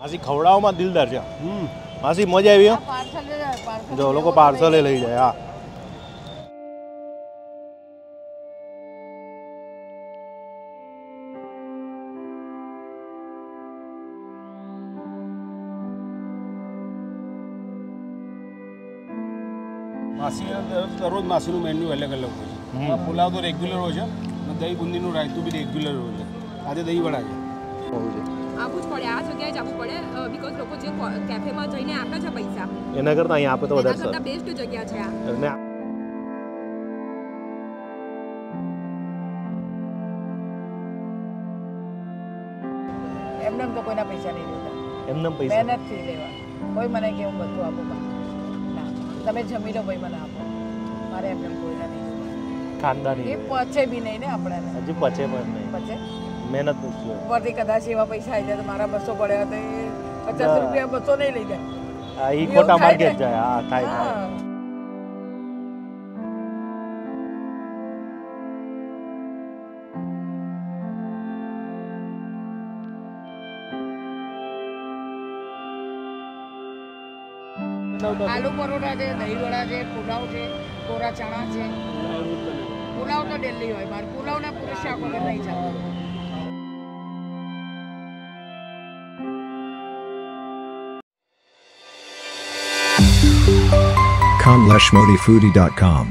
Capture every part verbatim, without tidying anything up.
માસી ખવડાવવામાં દિલદાર છે. હમ માસી મજા આવી. જો લોકો પાર્સલે લઈ જાય. હા માસી દરરોજ માસીનું મેન્યુ અલગ અલગ હોય છે. પુલાવ તો રેગ્યુલર હોય છે, દહીં બુંદીનું રાયતું બી રેગ્યુલર હોય છે. આજે દહીં વડા છે. આપવું જ પડે, આ જગ્યાએ જ આપવું પડે, બીકોઝ લોકો જે કેફેમાં જઈને આપે છે પૈસા એના કરતાં અહીંયા આપે તો વધારે સારું. બેસ્ટ જગ્યા છે આ. એમને તો કોઈના પૈસા નહીં લેતા, એમને પૈસા મહેનતથી લેવા. કોઈ મને કે હું બધું આપું ના, તમે જમી લો ભાઈ મને આપો, મારે એમને કોઈના નહીં. ખાનદાની એ પચે બી નહીં ને આપણે, હજી પચે પણ નહીં, પચે મહેનત નથી. ઉપરથી કદાચ એવા પૈસા આવી જાય તો મારા બસો પડ્યા તો એ પચાસ રૂપિયા બસો નહીં લઈ જાય. હા એ ખોટા માર્ગે જ જાય. હા થાય થાય. આલુ પરોઠા છે, દહીં વડા છે, પુલાવ છે, કોરા ચણા છે. પુલાવ તો ડેલી હોય મારે, પુલાવ ના પૂરે શાક વગર નહીં ચાલે. kamlesh modi foodie dot com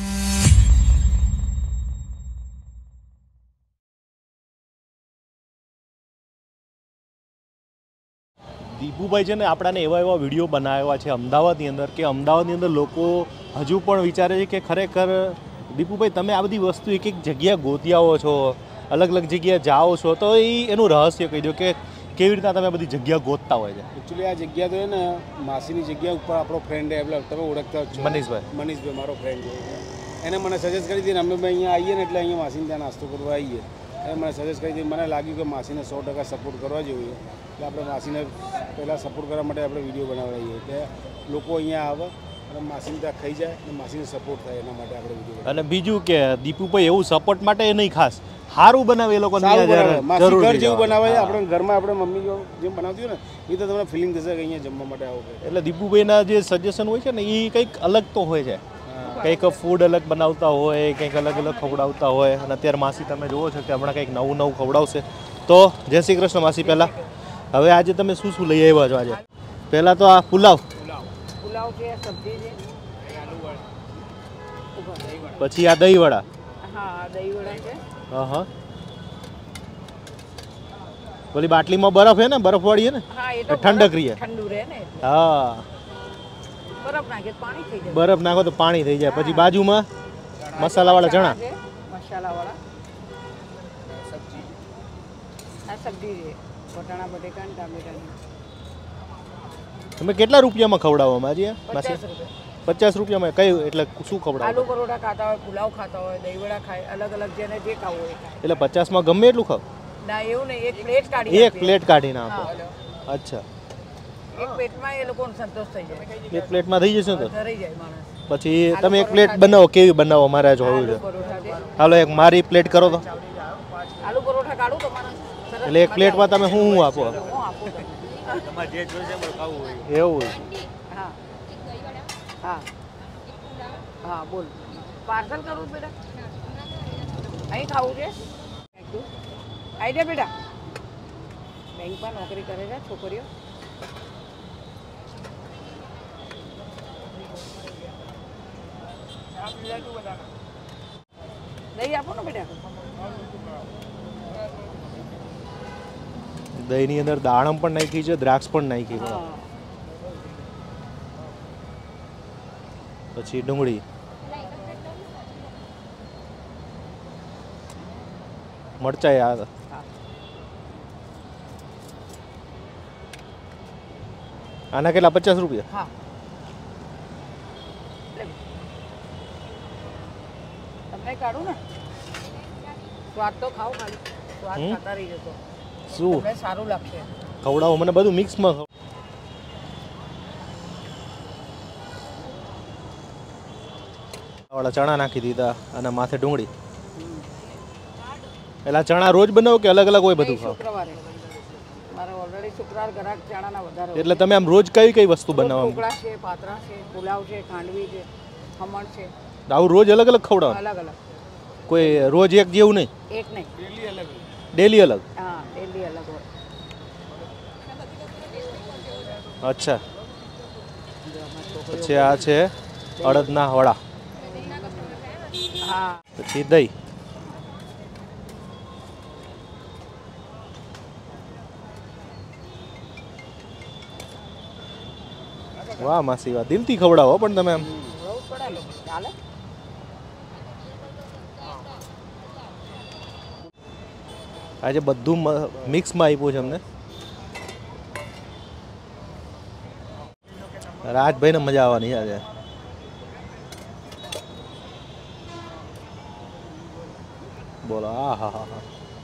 Dipubhai છે ને આપણાને એવા એવા વિડીયો બનાવ્યા છે અમદાવાદની અંદર કે અમદાવાદની અંદર લોકો હજુ પણ વિચારે છે કે ખરેખર દીપુભાઈ તમે આ બધી વસ્તુ એક એક જગ્યા ગોતી આવો છો, અલગ અલગ જગ્યાએ જાઓ છો, તો એ એનું રહસ્ય કહી દો કે કેવી રીતના તમે બધી જગ્યા ગોતતા હોય છે. એકચ્યુઅલી આ જગ્યા તો છે ને માસીની જગ્યા ઉપર આપણો ફ્રેન્ડ એટલે તમે ઓળખતા જ છો, મનીષભાઈ. મનીષભાઈ મારો ફ્રેન્ડ છે. એને મને સજેસ્ટ કરી દીધી ને અમે ભાઈ અહીંયા આવીએ ને એટલે અહીંયા માસીને ત્યાં નાસ્તો કરવા આવીએ. એને મને સજેસ્ટ કરી દીધી. મને લાગ્યું કે માસીને સો ટકા સપોર્ટ કરવા જોઈએ, એટલે આપણે માસીને પહેલાં સપોર્ટ કરવા માટે આપણે વિડીયો બનાવડાવીએ કે લોકો અહીંયા આવે અને માસીને ત્યાં ખાઈ જાય અને માસીને સપોર્ટ થાય, એના માટે આપણે વિડીયો. અને બીજું કે દીપુભાઈ એવું સપોર્ટ માટે નહીં, ખાસ સારું બનાવે એ લોકો ઘર જેવું બનાવે છે. આપણે ઘરમાં આપણે મમ્મી જેમ બનાવતી હોય ને એ તો તમને ફિલિંગ થશે કે અહીંયા જમવા માટે આવો. એટલે દીપુભાઈના જે સજેશન હોય છે ને એ કંઈક અલગ તો હોય છે, કંઈક ફૂડ અલગ બનાવતા હોય, કંઈક અલગ અલગ ખવડાવતા હોય. અને અત્યારે માસી તમે જુઓ છો કે હમણાં કંઈક નવું નવું ખવડાવશે. તો જય શ્રી કૃષ્ણ માસી. પહેલાં હવે આજે તમે શું શું લઈ આવ્યા છો? આજે પહેલાં તો આ પુલાવ, પુલાવ છે, સબ્જી છે, પછી આ દહીં વડા. હા દહીં વડા છે. હા હા પેલી બાટલીમાં બરફ હે ને, બરફ વાળી હે ને, હા એ તો ઠંડક રહે, ઠંડુ રહે ને. હા બરફ નાખે પાણી થઈ જાય, બરફ નાખો તો પાણી થઈ જાય. પછી બાજુમાં મસાલાવાળા ચણા, મસાલાવાળા સબ્જી, આ સબ્જી છે, વટાણા બટેકા ને ટામેટાની. તમે કેટલા રૂપિયામાં ખવડાવો માજી? પચાસ રૂપિયા. પચાસ રૂપિયામાં કઈ એટલે શું ખવડાવો? આલુ પરોઠા ખાતા હોય, પુલાવ ખાતા હોય, દહીં વડા ખાય, અલગ અલગ જેને જે ખાવું હોય ખાય. એટલે પચાસમાં ગમે એટલું ખાવ? ના એવું નહીં, એક પ્લેટ કાઢી, એક પ્લેટ કાઢીને આપો. અચ્છા, એક પ્લેટમાં એ લોકોને સંતોષ થઈ જાય. એક પ્લેટમાં થઈ જશે તો ધરી જાય માણસ. પછી તમે એક પ્લેટ બનાવો, કેવી બનાવો મારે જોવું છે. હાલો એક મારી પ્લેટ કરો તો. આલુ પરોઠા કાઢું તો માણસ. એટલે એક પ્લેટમાં તમે શું શું આપો? હું આપું તમારે જે જોઈશે એ ખાવું હોય એવું. હા હા હા બોલ. પાર્સલ કરું બેટા? અહીં ખાવું છે? આવી જા બેટા. બેંકમાં નોકરી કરે છે છોકરીઓ. દહીં આપો ને બેટા. દહીંની અંદર દાડમ પણ નાખી છે, દ્રાક્ષ પણ નાખી છે, પછી ડુંગળી, મરચાં યાદ. આના કેટલા? પચાસ રૂપિયા. હા તમને કાઢું ને. સ્વાદ તો ખાઓ, ખાલી સ્વાદ ખાતા રહી જતો. શું તમને સારું લાગશે? ખવડાવો મને બધું મિક્સમાં. વાળા ચણા નાખી દીધા અને માથે ડુંગળી. એટલે ચણા રોજ બનાવો કે અલગ અલગ હોય બધું? ખાવ શુક્રવારે મારે ઓલરેડી શુક્રવાર ગરાક ચણાના વધારે હોય. એટલે તમે આમ રોજ કઈ કઈ વસ્તુ બનાવો? ઢોકળા છે, પાતરા છે, પુલાવ છે, ખાંડવી છે, ખમણ છે, આવું રોજ અલગ અલગ ખવડાવો? અલગ અલગ. કોઈ રોજ એક જેવું નહીં? એક નહીં, ડેલી અલગ? હા ડેલી અલગ હોય. અચ્છા. પછી આ છે અડદના વડા, હા પછી દહીં. વાહ માસી વાહ, દિલથી ખવડાવો પણ તમે આમ. બહુ પડે ને, ચાલે. આજે બધું મિક્સમાં આપ્યું છે અમને. રાજભાઈને મજા આવવાની આજે. બોલો, આ હા હા હા.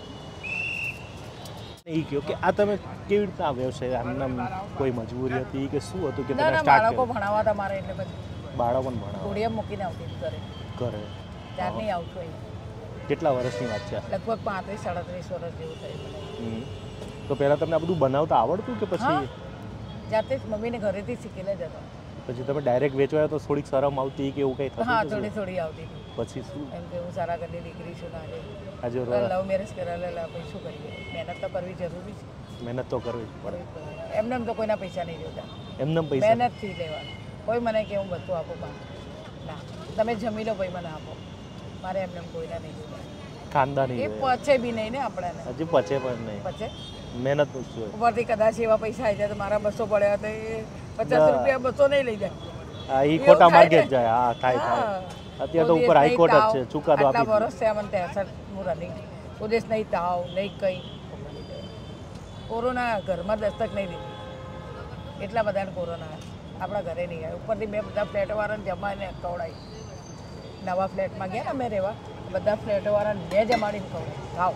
એ કહ્યું કે આ તમે કેવી રીતના આ વ્યવસાય આમના કોઈ મજબૂરી હતી કે શું હતું કે ના તમે ના સ્ટાર્ટ બાળકો કર્યું? ભણાવવા હતા મારે એટલે પછી બાળકોને ભણાવો ઘોડિયા મૂકીને આવતી હતી ઘરે. ઘરે? ત્યાર નહીં આવતું અહીં. કેટલા વર્ષની વાત છે આ? લગભગ પાંત્રીસ સાડત્રીસ વર્ષ જેવું થયું મને. હમ. તો પહેલાં તમને આ બધું બનાવતા આવડતું કે પછી હા. જાતે જ મમ્મીને ઘરેથી શીખીને જ હતો. પછી તમે ડાયરેક્ટ વેચવા તો થોડીક શરમ આવતી કે એવું કંઈ થતું? હા કે થોડી શું? થોડી આવતી હતી. પછી શું એમ કે હું સારા ઘરની દીકરી છું ના આજે લવ મેરેજ કરાવેલા પછી શું કરીએ, મહેનત તો કરવી જરૂરી છે. મહેનત તો કરવી જ પડે. કરવી જ પડે. એમને એમ તો કોઈના પૈસા નહીં જોતા, એમને પૈસા મહેનતથી લેવાનું. કોઈ મને કે હું બધું આપું પણ ના, તમે જમી લો ભાઈ મને આપો, મારે એમને એમ કોઈના નહીં જોતા. ખાનદાની એ હોય. પચે બી નહીં ને આપણને. હજી પચે પણ નહીં. પચે મહેનત જ છે. ઉપરથી કદાચ એવા પૈસા આવી જાય તો મારા બસો પડ્યા તો એ પચાસ ના. રૂપિયા બસો નહીં લઈ જાય. હા, એ એવું ખોટા થાય માર્ગે ને? જ જાય. હા, થાય થાય. હા. અત્યારે તો કોઈ ઉપર દિવસ હાઈકોર્ટ જ નહીં છે, ચુકાદો તાવ. આપી આટલા વર્ષ થયા મને ત્રેસઠ હું રનિંગ. કોઈ દિવસ નહીં તાવ નહીં કંઈ. કોરોના ઘરમાં દસ્તક નહીં દીધી, એટલા બધાને કોરોના આપણા ઘરે નહીં આવ્યો. ઉપરથી મેં બધા ફ્લેટવાળાને જમાડીને ખવડાવી. નવા ફ્લેટમાં ગયા ને અમે રહેવા, બધા ફ્લેટવાળાને મેં જમાડીને ખવડાવી. ખાઓ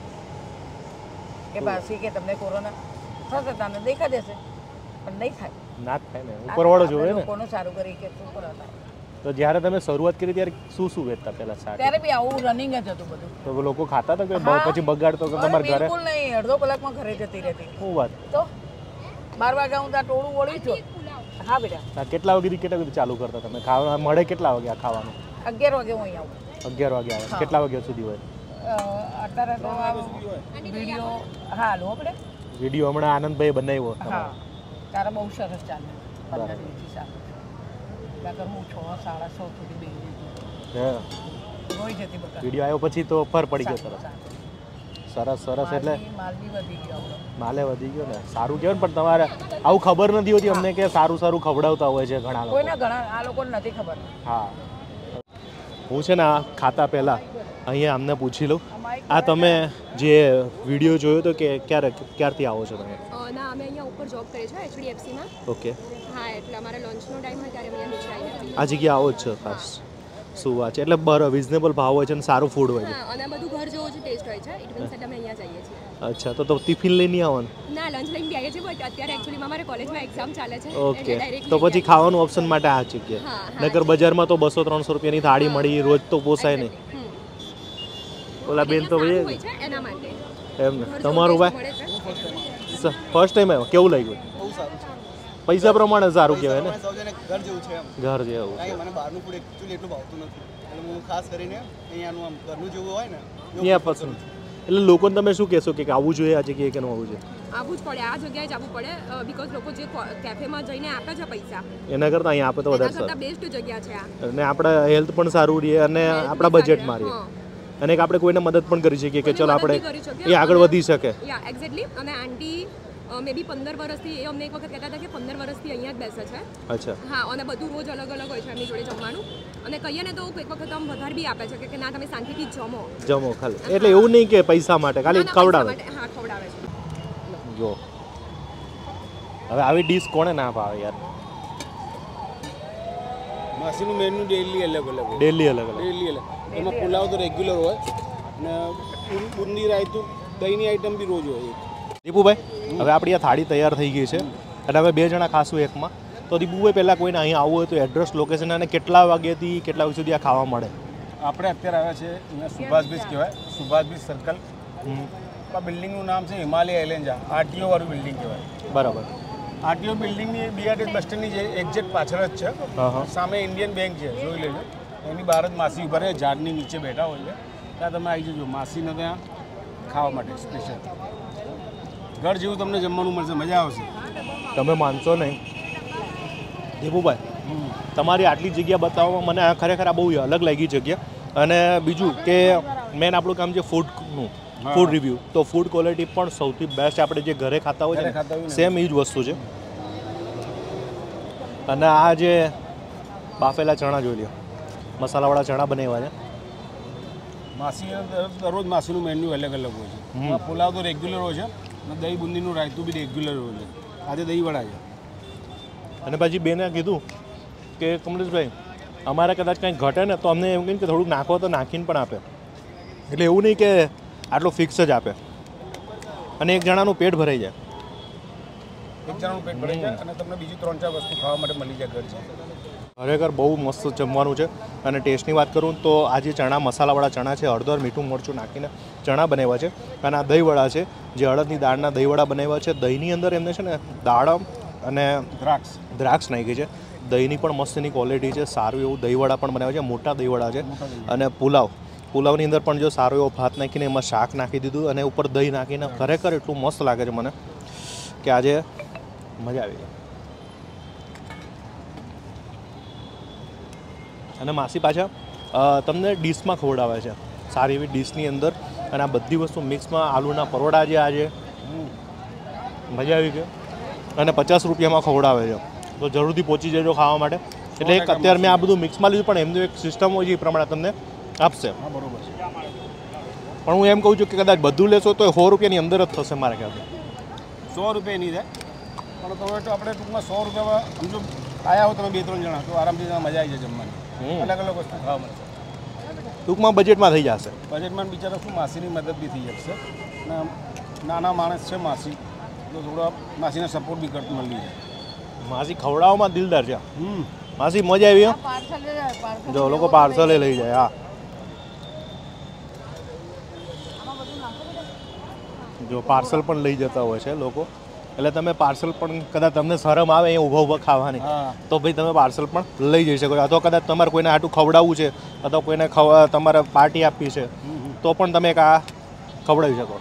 કે પાછી કે તમને કોરોના થશે તને દેખા જશે, પણ નહીં થાય. ના જ થાય ને, ઉપરવાળો જોવે ને. કોનું સારું કરી કે શું કરો થાય. તો જ્યારે તમે શરૂઆત કરી ત્યારે શું શું વેચતા પહેલા શાક? ત્યારે બી આવું રનિંગ જ હતું બધું. તો લોકો ખાતા હતા કે બ- હા. પછી બગાડતો કે અરે તમારા ઘરે? બિલકુલ નહીં, અડધો કલાકમાં ઘરે જતી રહેતી. શું વાત? તો બાર વાગ્યા હું ત્યાં ટોળું વળી છું. હા બેટા, આ કેટલા વાગે કેટલા વાગે ચાલુ કરતા તમે? ખાવા મળે કેટલા વાગે આ ખાવાનું? અગિયાર વાગે હું અહીં આવું. અગિયાર વાગે આવે. હા. કેટલા વાગ્યા સુધી હોય? અ, અત્યારે તો આ વિડીયો હા લો આપણે વિડીયો હમણાં આનંદભાઈ બનાવ્યો હા તમારો. તારા બહુ સરસ ચાલે. પંદર વીસથી સાત નકર હું છ સાડા છ સુધી બેસી જતી, હે. રોઈ જતી બકા. વિડીયો આવ્યો પછી તો ફર પડી ગયો તરત. સરસ સરસ. એટલે માલ બી વધી ગયો આપણો. માલે વધી ગયો ને, સારું કહેવાય ને. પણ તમારે આવું ખબર નથી હોતી અમને કે સારું સારું ખવડાવતા હોય છે ઘણા લોકો. કોઈના ઘણા આ લોકોને નથી ખબર. હા, હું છે ને આ ખાતા પહેલાં અહીંયા અમને પૂછી લઉં, આ તમે જે વિડીયો જોયો તો કે ક્યારે ક્યારથી આવો છો તમે? અ, ના અમે અહીંયા ઉપર જોબ કરીએ છીએ એચડીએફસીમાં. ઓકે. હા એટલે અમારે લંચનો ટાઈમ હોય ત્યારે અમે અહીંયા નીચે આવીને પીએ. આ જગ્યા આવો જ છે ખાસ? શું વાત છે. એટલે બર રિઝનેબલ ભાવ હોય છે અને સારું ફૂડ હોય છે. હા અને બધું ઘર જેવો જ ટેસ્ટ હોય છે. ઇટ મીન્સ એટલે અમે અહીંયા જઈએ છીએ. અચ્છા, તો તો ટિફિન લઈને આવવાનું? ના લંચ લઈને બી આવીએ છીએ બટ અત્યારે એકચ્યુઅલીમાં અમારે કોલેજમાં એક્ઝામ ચાલે છે. ઓકે, direct તો લઈ પછી ખાવાનું ઓપ્શન માટે આ જગ્યા. હા, હા. નકર બજારમાં તો બસો ત્રણસો રૂપિયાની થાળી મળી રોજ તો પોસાય નહીં. હમ. ઓલા બેન તો સારું ભાઈ હોય છે એના માટે. એમ ને. ઘર જેવો તમારું taste ભાઈ મળે છે. ફર્સ્ટ ટાઈમ આવ્યો, કેવું લાગ્યું? બહુ સારું છે. પૈસા પ્રમાણે સારું કહેવાય ને, સૌજન્ય ઘર જેવું છે એમ. ઘર જેવું. કારણ કે મને બહારનું ફૂડ એકચ્યુઅલી એટલું ભાવતું નથી, એટલે હું ખાસ કરીને અહીંયાનું આમ ઘરનું જેવું હોય ને એવું ત્યાં prefer પસંદ. કરું છું. એટલે લોકોને તમે શું કહેશો કે આવવું જોઈએ આ જગ્યાએ કે ન આવવું જોઈએ? આવવું જ પડે, આ જગ્યાએ જ આવવું પડે બીકોઝ લોકો જે કેફેમાં જઈને આપે છે પૈસા એના કરતાં અહીંયા આપે તો એના વધારે કરતાં સારું. બેસ્ટ જગ્યા છે આ. અને આપણા હેલ્થ પણ સારું રહે અને આપણા બજેટમાં રહે. અને એક આપણે કોઈને મદદ પણ કરી શકીએ કે ચલો આપણે એ આગળ વધી શકે. Yeah exactly. અને આંટી મે બી પંદર વર્ષથી એ અમને એક વખત કહેતા હતા કે પંદર વર્ષથી અહીંયા જ બેસે છે. અચ્છા. હા અને બધું રોજ અલગ અલગ હોય છે એમની જોડે જમવાનું. અને કહીએ ને તો એક વખત આમ વધારે બી આપે છે કે- કે ના તમે શાંતિથી જ જમો. જમો ખાલી. એટલે એવું નહીં કે પૈસા માટે, ખાલી ના, ના, પૈસા ખવડાવે. માટે. હા ખવડાવે છે. જો હવે આવી ડીશ કોને ના ભાવે યાર? માસીનું મેન્યુ ડેલી અલગ અલગ હોય. ડેલી અલગ અલગ. ડેલી અલગ. એમાં પુલાવ તો રેગ્યુલર હોય ને બું- બુંદી રાયતું દહીંની આઈટમ બી રોજ હોય. દીપુભાઈ, હવે આપણી આ થાળી તૈયાર થઈ ગઈ છે અને હવે બે જણા ખાશું એકમાં. તો દીપુભાઈ, પહેલાં કોઈને અહીં આવવું હોય તો એડ્રેસ, લોકેશન અને કેટલા વાગ્યાથી કેટલા વાગ્યા સુધી આ ખાવા મળે? આપણે અત્યારે આવ્યા છે અહીંયા સુભાષ બીચ કહેવાય, સુભાષ બીચ સર્કલ. હમ. આ બિલ્ડિંગનું નામ છે હિમાલય એલેન્જા આરટીઓ વાળું બિલ્ડિંગ કહેવાય. બરાબર. આરટીઓ બિલ્ડિંગની બીઆરટી બસ સ્ટેન્ડની જે એક્ઝેક્ટ પાછળ જ છે. હા હા. સામે ઇન્ડિયન બેંક છે, જોઈ લેજો. એની બહાર જ માસી ઉભા રહે, ઝાડની નીચે બેઠા હોય છે. ત્યાં તમે આવી જજો માસીને ત્યાં ખાવા માટે સ્પેશિયલ. ઘર જેવું તમને જમવાનું મળશે, મજા આવશે. તમે માનશો નહીં દેવુભાઈ, તમારી આટલી જગ્યા બતાવવામાં મને આ ખરેખર આ બહુ અલગ લાગી જગ્યા. અને બીજું કે મેન આપણું કામ છે ફૂડનું, ફૂડ રિવ્યૂ. તો ફૂડ ક્વોલિટી પણ સૌથી બેસ્ટ આપણે જે ઘરે ખાતા હોય છે સેમ એ જ વસ્તુ છે. અને આ જે બાફેલા ચણા જોઈ લો, મસાલાવાળા ચણા બનાવ્યા છે. માસી દરરોજ માસીનું મેન્યુ અલગ અલગ હોય છે. પુલાવ તો રેગ્યુલર હોય છે અને દહીં બુંદીનું રાયતું બી રેગ્યુલર હોય છે. આજે દહીં વડા છે. અને પછી બેને કીધું કે કમલેશભાઈ અમારે કદાચ કંઈક ઘટે ને તો અમને એમ કહીને કે થોડુંક નાખો તો નાખીને પણ આપે. એટલે એવું નહીં કે આટલું ફિક્સ જ આપે. અને એક જણાનું પેટ ભરાઈ જાય. એક જણાનું પેટ ભરાઈ જાય અને તમને બીજી ત્રણ ચાર વસ્તુ ખાવા માટે મળી જાય ઘર છે. ખરેખર બહુ મસ્ત જમવાનું છે. અને ટેસ્ટની વાત કરું તો આ જે ચણા મસાલાવાળા ચણા છે, હળદર મીઠું મરચું નાખીને ચણા બનાવ્યા છે. અને આ દહીંવડા છે, જે અડદની દાળના દહીંવડા બનાવ્યા છે. દહીંની અંદર એમને છે ને દાડમ અને દ્રાક્ષ દ્રાક્ષ નાખી છે. દહીંની પણ મસ્તની ક્વોલિટી છે. સારું એવું દહીંવડા પણ બનાવ્યા છે, મોટા દહીંવડા છે. અને પુલાવ પુલાવની અંદર પણ જો સારો એવો ભાત નાખીને એમાં શાક નાખી દીધું અને ઉપર દહીં નાખીને ખરેખર એટલું મસ્ત લાગે છે મને કે આજે મજા આવી ગઈ. અને માસી પાછા તમને ડીશમાં ખવડાવે છે, સારી એવી ડીશની અંદર. અને આ બધી વસ્તુ મિક્સમાં આલુના પરોઠા જે આજે મજા આવી ગઈ. અને પચાસ રૂપિયામાં ખવડાવે છે. તો જરૂરથી પહોંચી જજો ખાવા માટે. એટલે એક અત્યારે મેં આ બધું મિક્સમાં લીધું, પણ એમનું એક સિસ્ટમ હોય છે એ પ્રમાણે તમને આપશે. હા બરોબર છે. પણ હું એમ કહું છું કે કદાચ બધું લેશો તો સો રૂપિયાની અંદર જ થશે મારા ખ્યાલથી. સો રૂપિયા નહીં થાય, પણ તમે તો આપણે ટૂંકમાં સો રૂપિયામાં સમજો આવ્યા હો તમે બે ત્રણ જણા તો આરામથી તમે મજા આવી જાય જમવાની. અલગ અલગ વસ્તુ ખાવા મળશે. ટૂંકમાં બજેટમાં થઈ જશે. બજેટમાં બિચારા શું માસીની મદદ બી થઈ જશે. અને નાના માણસ છે માસી, તો થોડા માસીને સપોર્ટ બી કરતું મળી જાય. માસી ખવડાવવામાં દિલદાર છે. હમ માસી મજા આવી. હો પાર્સલ પાર્સલ જો લોકો પાર્સલે લઈ જાય. હા જો પાર્સલ પણ લઈ જતા હોય છે લોકો. એટલે તમે પાર્સલ પણ કદાચ તમને શરમ આવે અહીંયા ઊભા ઊભા ખાવાની, તો ભાઈ તમે પાર્સલ પણ લઈ જઈ શકો. અથવા કદાચ તમારે કોઈને આટલું ખવડાવવું છે અથવા કોઈને તમારે પાર્ટી આપવી છે તો પણ તમે એક આ ખવડાવી શકો.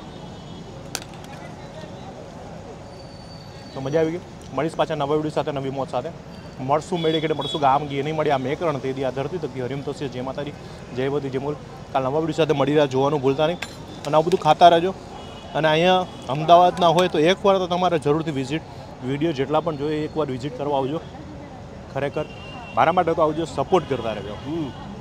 તો મજા આવી ગઈ. મળીશ પાછા નવા વિડીયો સાથે, નવી મોજ સાથે. મળશું મેળે કે મળશું ગામ ગી નહીં મળી આ મેકરણ તેથી આ ધરતી તકી હરિમ થશે. જય માતાજી, જય બધી જય મૂલ. કાલ નવા વિડીયો સાથે મળી રહ્યા, જોવાનું ભૂલતા નહીં. અને આવું બધું ખાતા રહેજો. અને અહીંયા અમદાવાદના હોય તો એકવાર તો તમારે જરૂરથી વિઝિટ, વિડીયો જેટલા પણ જોઈએ એકવાર વિઝિટ કરવા આવજો. ખરેખર મારા માટે તો આવજો, સપોર્ટ કરતા રહેજો. હમ